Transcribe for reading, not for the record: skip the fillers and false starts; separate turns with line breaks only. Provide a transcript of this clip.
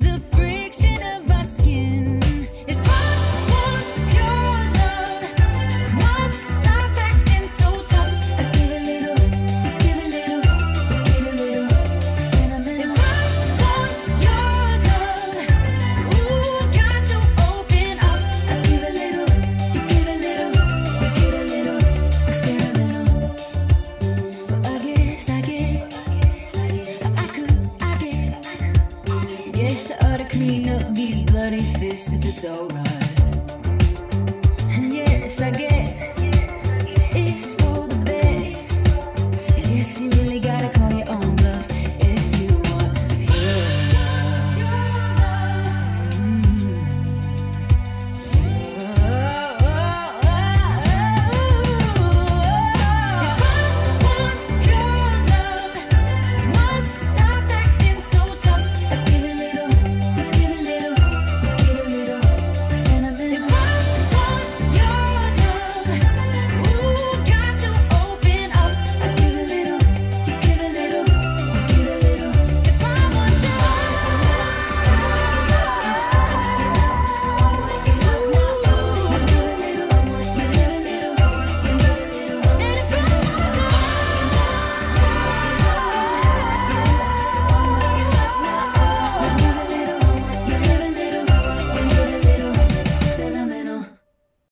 the friction of our skin. If I want pure love, must stop acting so tough. I give a little, you give a little, you give a little sentimental. If I want your love, ooh, got to open up. I give a little, you give a little, you get a little experimental. But I guess I ought to clean up these bloody fists if it's alright. And yes, I guess